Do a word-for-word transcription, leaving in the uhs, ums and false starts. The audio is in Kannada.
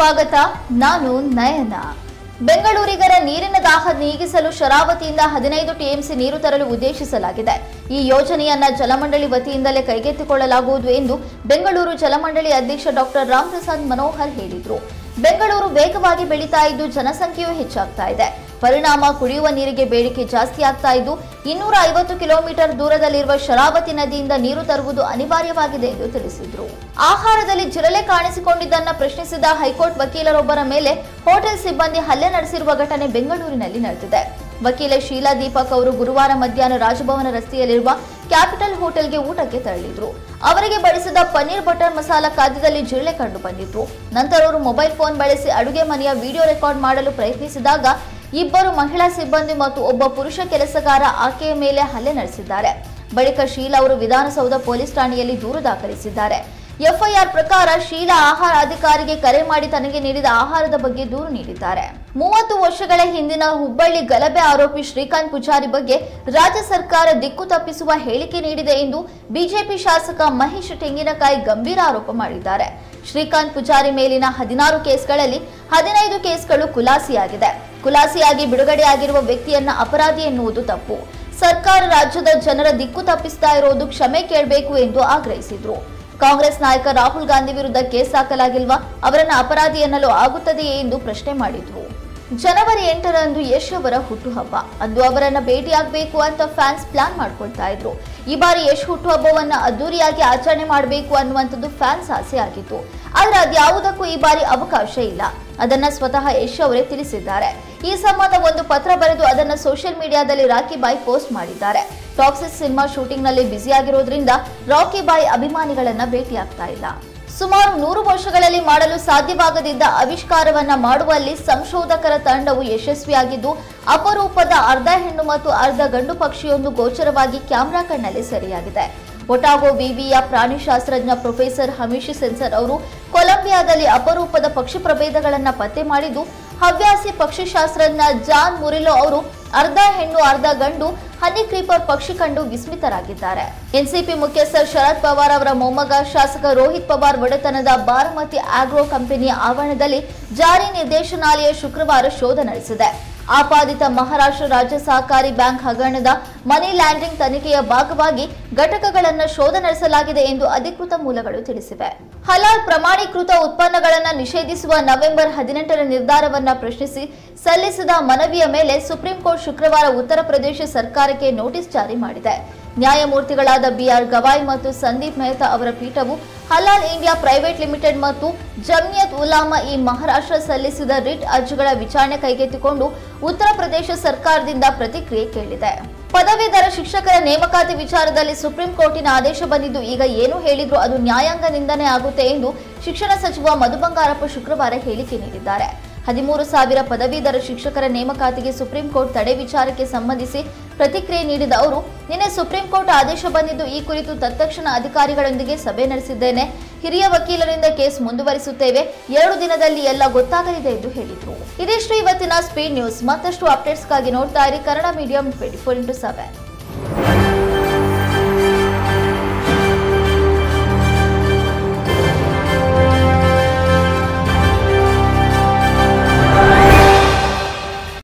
ಸ್ವಾಗತ. ನಾನು ನಯನ. ಬೆಂಗಳೂರಿಗರ ನೀರಿನ ದಾಹ ನೀಗಿಸಲು ಶರಾವತಿಯಿಂದ ಹದಿನೈದು ಟಿಎಂಸಿ ನೀರು ತರಲು ಉದ್ದೇಶಿಸಲಾಗಿದೆ. ಈ ಯೋಜನೆಯನ್ನ ಜಲಮಂಡಳಿ ವತಿಯಿಂದಲೇ ಕೈಗೆತ್ತಿಕೊಳ್ಳಲಾಗುವುದು ಎಂದು ಬೆಂಗಳೂರು ಜಲಮಂಡಳಿ ಅಧ್ಯಕ್ಷ ಡಾಕ್ಟರ್ ರಾಮಪ್ರಸಾದ್ ಮನೋಹರ್ ಹೇಳಿದರು. ಬೆಂಗಳೂರು ವೇಗವಾಗಿ ಬೆಳೀತಾ ಇದ್ದು ಜನಸಂಖ್ಯೆಯೂ ಹೆಚ್ಚಾಗ್ತಾ ಇದೆ. ಪರಿಣಾಮ ಕುಡಿಯುವ ನೀರಿಗೆ ಬೇಡಿಕೆ ಜಾಸ್ತಿ ಆಗ್ತಾ ಇದ್ದು ಇನ್ನೂರ ಐವತ್ತು ಕಿಲೋಮೀಟರ್ ದೂರದಲ್ಲಿರುವ ಶರಾವತಿ ನದಿಯಿಂದ ನೀರು ತರುವುದು ಅನಿವಾರ್ಯವಾಗಿದೆ ಎಂದು ತಿಳಿಸಿದರು. ಆಹಾರದಲ್ಲಿ ಜಿರಳೆ ಕಾಣಿಸಿಕೊಂಡಿದ್ದನ್ನ ಪ್ರಶ್ನಿಸಿದ ಹೈಕೋರ್ಟ್ ವಕೀಲರೊಬ್ಬರ ಮೇಲೆ ಹೋಟೆಲ್ ಸಿಬ್ಬಂದಿ ಹಲ್ಲೆ ನಡೆಸಿರುವ ಘಟನೆ ಬೆಂಗಳೂರಿನಲ್ಲಿ ನಡೆದಿದೆ. ವಕೀಲೆ ಶೀಲಾ ದೀಪಕ್ ಅವರು ಗುರುವಾರ ಮಧ್ಯಾಹ್ನ ರಾಜಭವನ ರಸ್ತೆಯಲ್ಲಿರುವ ಕ್ಯಾಪಿಟಲ್ ಹೋಟೆಲ್ಗೆ ಊಟಕ್ಕೆ ತೆರಳಿದ್ರು. ಅವರಿಗೆ ಬಡಿಸಿದ ಪನ್ನೀರ್ ಬಟರ್ ಮಸಾಲ ಖಾದ್ಯದಲ್ಲಿ ಜಿರಳೆ ಕಂಡು ಬಂದಿತ್ತು. ನಂತರ ಅವರು ಮೊಬೈಲ್ ಫೋನ್ ಬಳಸಿ ಅಡುಗೆ ಮನೆಯ ವಿಡಿಯೋ ರೆಕಾರ್ಡ್ ಮಾಡಲು ಪ್ರಯತ್ನಿಸಿದಾಗ ಇಬ್ಬರು ಮಹಿಳಾ ಸಿಬ್ಬಂದಿ ಮತ್ತು ಒಬ್ಬ ಪುರುಷ ಕೆಲಸಗಾರ ಆಕೆಯ ಮೇಲೆ ಹಲ್ಲೆ ನಡೆಸಿದ್ದಾರೆ. ಬಳಿಕ ಶೀಲಾ ಅವರು ವಿಧಾನಸೌಧ ಪೊಲೀಸ್ ಠಾಣೆಯಲ್ಲಿ ದೂರು ದಾಖಲಿಸಿದ್ದಾರೆ. ಎಫ್ಐಆರ್ ಪ್ರಕಾರ ಶೀಲಾ ಆಹಾರ ಅಧಿಕಾರಿಗೆ ಕರೆ ಮಾಡಿ ತನಗೆ ನೀಡಿದ ಆಹಾರದ ಬಗ್ಗೆ ದೂರು ನೀಡಿದ್ದಾರೆ. ಮೂವತ್ತು ವರ್ಷಗಳ ಹಿಂದಿನ ಹುಬ್ಬಳ್ಳಿ ಗಲಭೆ ಆರೋಪಿ ಶ್ರೀಕಾಂತ್ ಪೂಜಾರಿ ಬಗ್ಗೆ ರಾಜ್ಯ ಸರ್ಕಾರ ದಿಕ್ಕು ತಪ್ಪಿಸುವ ಹೇಳಿಕೆ ನೀಡಿದೆ ಎಂದು ಬಿಜೆಪಿ ಶಾಸಕ ಮಹೇಶ್ ತೆಂಗಿನಕಾಯಿ ಗಂಭೀರ ಆರೋಪ ಮಾಡಿದ್ದಾರೆ. ಶ್ರೀಕಾಂತ್ ಪೂಜಾರಿ ಮೇಲಿನ ಹದಿನಾರು ಕೇಸ್ಗಳಲ್ಲಿ ಹದಿನೈದು ಕೇಸ್ಗಳು ಖುಲಾಸೆಯಾಗಿದೆ. ಖುಲಾಸೆಯಾಗಿ ಬಿಡುಗಡೆಯಾಗಿರುವ ವ್ಯಕ್ತಿಯನ್ನ ಅಪರಾಧಿ ಎನ್ನುವುದು ತಪ್ಪು. ಸರ್ಕಾರ ರಾಜ್ಯದ ಜನರ ದಿಕ್ಕು ತಪ್ಪಿಸ್ತಾ ಇರೋದು ಕ್ಷಮೆ ಕೇಳಬೇಕು ಎಂದು ಆಗ್ರಹಿಸಿದ್ರು. ಕಾಂಗ್ರೆಸ್ ನಾಯಕ ರಾಹುಲ್ ಗಾಂಧಿ ವಿರುದ್ಧ ಕೇಸ್ ಹಾಕಲಾಗಿಲ್ವಾ? ಅವರನ್ನ ಅಪರಾಧಿ ಎನ್ನಲು ಆಗುತ್ತದೆಯೇ ಎಂದು ಪ್ರಶ್ನೆ ಮಾಡಿದ್ರು. ಜನವರಿ ಎಂಟರಂದು ಯಶ್ ಅವರ ಹುಟ್ಟುಹಬ್ಬ. ಅಂದು ಅವರನ್ನ ಭೇಟಿಯಾಗಬೇಕು ಅಂತ ಫ್ಯಾನ್ಸ್ ಪ್ಲಾನ್ ಮಾಡ್ಕೊಳ್ತಾ ಇದ್ರು. ಈ ಬಾರಿ ಯಶ್ ಹುಟ್ಟುಹಬ್ಬವನ್ನ ಅದ್ದೂರಿಯಾಗಿ ಆಚರಣೆ ಮಾಡಬೇಕು ಅನ್ನುವಂಥದ್ದು ಫ್ಯಾನ್ಸ್ ಆಸೆ ಆಗಿತ್ತು. ಆದ್ರೆ ಅದ್ಯಾವುದಕ್ಕೂ ಈ ಬಾರಿ ಅವಕಾಶ ಇಲ್ಲ. ಅದನ್ನ ಸ್ವತಃ ಯಶ್ ಅವರೇ ತಿಳಿಸಿದ್ದಾರೆ. ಈ ಸಂಬಂಧ ಒಂದು ಪತ್ರ ಬರೆದು ಅದನ್ನ ಸೋಷಿಯಲ್ ಮೀಡಿಯಾದಲ್ಲಿ ರಾಕಿ ಬಾಯ್ ಪೋಸ್ಟ್ ಮಾಡಿದ್ದಾರೆ. ಟಾಕ್ಸಿಕ್ ಸಿನಿಮಾ ಶೂಟಿಂಗ್ ನಲ್ಲಿ ಬ್ಯುಸಿಯಾಗಿರೋದ್ರಿಂದ ರಾಕಿ ಬಾಯ್ ಅಭಿಮಾನಿಗಳನ್ನ ಭೇಟಿಯಾಗ್ತಾ ಇಲ್ಲ. ಸುಮಾರು ನೂರು ವರ್ಷಗಳಲ್ಲಿ ಮಾಡಲು ಸಾಧ್ಯವಾಗದಿದ್ದ ಆವಿಷ್ಕಾರವನ್ನ ಮಾಡುವಲ್ಲಿ ಸಂಶೋಧಕರ ತಂಡವು ಯಶಸ್ವಿಯಾಗಿದ್ದು ಅಪರೂಪದ ಅರ್ಧ ಹೆಣ್ಣು ಮತ್ತು ಅರ್ಧ ಗಂಡು ಪಕ್ಷಿಯೊಂದು ಗೋಚರವಾಗಿ ಕ್ಯಾಮೆರಾ ಕಣ್ಣಲ್ಲಿ ಸೆರೆಯಾಗಿದೆ. ಒಟಾಗೋ ವಿವಿಯ ಪ್ರಾಣಿಶಾಸ್ತ್ರಜ್ಞ ಪ್ರೊಫೆಸರ್ ಹಮೀಶ್ ಸೆನ್ಸರ್ ಅವರು ಕೊಲಂಬಿಯಾದಲ್ಲಿ ಅಪರೂಪದ ಪಕ್ಷಿ ಪ್ರಭೇದಗಳನ್ನು ಪತ್ತೆ ಮಾಡಿದ್ದು ಹವ್ಯಾಸಿ ಪಕ್ಷಿಶಾಸ್ತ್ರಜ್ಞ ಜಾನ್ ಮುರಿಲೋ ಅವರು ಅರ್ಧ ಹೆಣ್ಣು ಅರ್ಧ ಗಂಡು ಹನಿ ಕ್ರೀಪರ್ ಪಕ್ಷಿ ಕಂಡು ವಿಸ್ಮಿತರಾಗಿದ್ದಾರೆ. ಎನ್ಸಿಪಿ ಮುಖ್ಯಸ್ಥ ಶರದ್ ಪವಾರ್ ಅವರ ಮೊಮ್ಮಗ ಶಾಸಕ ರೋಹಿತ್ ಪವಾರ್ ಒಡೆತನದ ಬಾರಾಮತಿ ಆಗ್ರೋ ಕಂಪನಿಯ ಆವರಣದಲ್ಲಿ ಜಾರಿ ನಿರ್ದೇಶನಾಲಯ ಶುಕ್ರವಾರ ಶೋಧ ನಡೆಸಿದೆ. ಆಪಾದಿತ ಮಹಾರಾಷ್ಟ್ರ ರಾಜ್ಯ ಸಹಕಾರಿ ಬ್ಯಾಂಕ್ ಹಗರಣದ ಮನಿ ಲ್ಯಾಂಡ್ರಿಂಗ್ ತನಿಖೆಯ ಭಾಗವಾಗಿ ಘಟಕಗಳನ್ನು ಶೋಧ ನಡೆಸಲಾಗಿದೆ ಎಂದು ಅಧಿಕೃತ ಮೂಲಗಳು ತಿಳಿಸಿವೆ. ಹಲಾಲ್ ಪ್ರಮಾಣೀಕೃತ ಉತ್ಪನ್ನಗಳನ್ನು ನಿಷೇಧಿಸುವ ನವೆಂಬರ್ ಹದಿನೆಂಟರ ನಿರ್ಧಾರವನ್ನ ಪ್ರಶ್ನಿಸಿ ಸಲ್ಲಿಸಿದ ಮನವಿಯ ಮೇಲೆ ಸುಪ್ರೀಂ ಕೋರ್ಟ್ ಶುಕ್ರವಾರ ಉತ್ತರ ಪ್ರದೇಶ ಸರ್ಕಾರಕ್ಕೆ ನೋಟಿಸ್ ಜಾರಿ ಮಾಡಿದೆ. ನ್ಯಾಯಮೂರ್ತಿಗಳಾದ ಬಿಆರ್ ಗವಾಯ್ ಮತ್ತು ಸಂದೀಪ್ ಮೆಹ್ತಾ ಅವರ ಪೀಠವು ಹಲಾಲ್ ಇಂಡಿಯಾ ಪ್ರೈವೇಟ್ ಲಿಮಿಟೆಡ್ ಮತ್ತು ಜಮಿಯತ್ ಉಲಾಮಾ ಈ ಮಹಾರಾಷ್ಟ್ರ ಸಲ್ಲಿಸಿದ ರಿಟ್ ಅರ್ಜಿಗಳ ವಿಚಾರಣೆ ಕೈಗೆತ್ತಿಕೊಂಡು ಉತ್ತರ ಪ್ರದೇಶ ಸರ್ಕಾರದಿಂದ ಪ್ರತಿಕ್ರಿಯೆ ಕೇಳಿದೆ. ಪದವೀಧರ ಶಿಕ್ಷಕರ ನೇಮಕಾತಿ ವಿಚಾರದಲ್ಲಿ ಸುಪ್ರೀಂ ಕೋರ್ಟಿನ ಆದೇಶ ಬಂದಿದ್ದು ಈಗ ಏನು ಹೇಳಿದ್ರು ಅದು ನ್ಯಾಯಾಂಗ ನಿಂದನೆ ಆಗುತ್ತೆ ಎಂದು ಶಿಕ್ಷಣ ಸಚಿವ ಮಧು ಬಂಗಾರಪ್ಪ ಶುಕ್ರವಾರ ಹೇಳಿಕೆ ನೀಡಿದ್ದಾರೆ. ಹದಿಮೂರು ಸಾವಿರ ಪದವೀಧರ ಶಿಕ್ಷಕರ ನೇಮಕಾತಿಗೆ ಸುಪ್ರೀಂ ಕೋರ್ಟ್ ತಡೆ ವಿಚಾರಕ್ಕೆ ಸಂಬಂಧಿಸಿ ಪ್ರತಿಕ್ರಿಯೆ ನೀಡಿದ ಅವರು, ನಿನ್ನೆ ಸುಪ್ರೀಂ ಕೋರ್ಟ್ ಆದೇಶ ಬಂದಿದ್ದು ಈ ಕುರಿತು ತತ್ಕ್ಷಣ ಅಧಿಕಾರಿಗಳೊಂದಿಗೆ ಸಭೆ ನಡೆಸಿದ್ದೇನೆ. ಹಿರಿಯ ವಕೀಲರಿಂದ ಕೇಸ್ ಮುಂದುವರಿಸುತ್ತೇವೆ. ಎರಡು ದಿನದಲ್ಲಿ ಎಲ್ಲ ಗೊತ್ತಾಗಲಿದೆ ಎಂದು ಹೇಳಿದರು. ಇದಿಷ್ಟು ಇವತ್ತಿನ ಸ್ಪೀಡ್ ನ್ಯೂಸ್. ಮತ್ತಷ್ಟು ಅಪ್ಡೇಟ್ಸ್ಗಾಗಿ ನೋಡ್ತಾ ಇರಿ Kannada medium twenty four into seven.